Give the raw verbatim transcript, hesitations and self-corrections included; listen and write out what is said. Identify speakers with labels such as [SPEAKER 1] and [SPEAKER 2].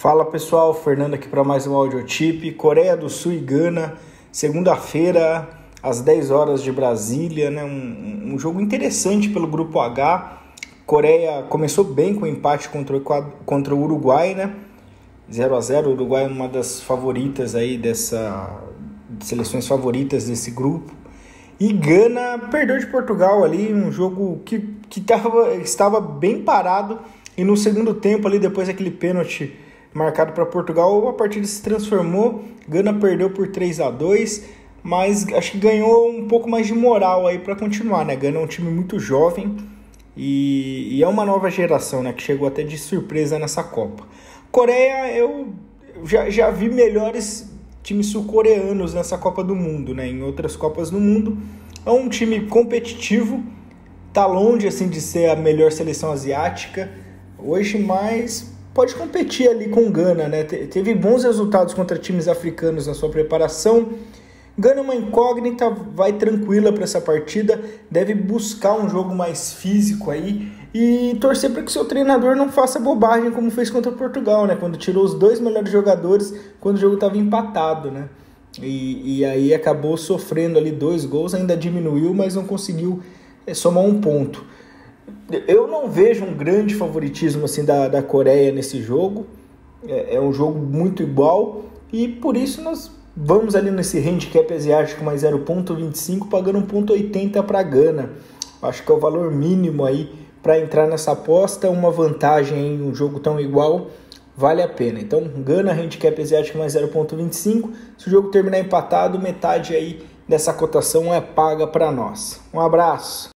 [SPEAKER 1] Fala pessoal, Fernando aqui para mais um Audiotip. Coreia do Sul e Gana, segunda-feira, às dez horas de Brasília, né? um, um jogo interessante pelo Grupo H. Coreia começou bem com o empate contra o, contra o Uruguai, né? zero a zero, o Uruguai é uma das favoritas aí dessa seleções favoritas desse grupo. E Gana perdeu de Portugal ali, um jogo que, que tava, estava bem parado. E no segundo tempo ali, depois daquele pênalti marcado para Portugal, a partida se transformou. Gana perdeu por três a dois, mas acho que ganhou um pouco mais de moral aí para continuar, né? Gana é um time muito jovem e, e é uma nova geração, né? Que chegou até de surpresa nessa Copa. Coreia, eu já, já vi melhores times sul-coreanos nessa Copa do Mundo, né? Em outras Copas do Mundo. É um time competitivo, tá longe assim de ser a melhor seleção asiática hoje, mas pode competir ali com Gana, né? Teve bons resultados contra times africanos na sua preparação. Gana é uma incógnita, vai tranquila para essa partida, deve buscar um jogo mais físico aí e torcer para que seu treinador não faça bobagem como fez contra Portugal, né? Quando tirou os dois melhores jogadores quando o jogo estava empatado, né? E, e aí acabou sofrendo ali dois gols, ainda diminuiu, mas não conseguiu é, somar um ponto. Eu não vejo um grande favoritismo assim da, da Coreia nesse jogo, é, é um jogo muito igual e por isso nós vamos ali nesse handicap asiático mais zero vírgula vinte e cinco, pagando um vírgula oitenta para Gana. Acho que é o valor mínimo aí para entrar nessa aposta, uma vantagem em um jogo tão igual, vale a pena. Então, Gana, handicap asiático mais zero vírgula vinte e cinco, se o jogo terminar empatado, metade aí dessa cotação é paga para nós. Um abraço!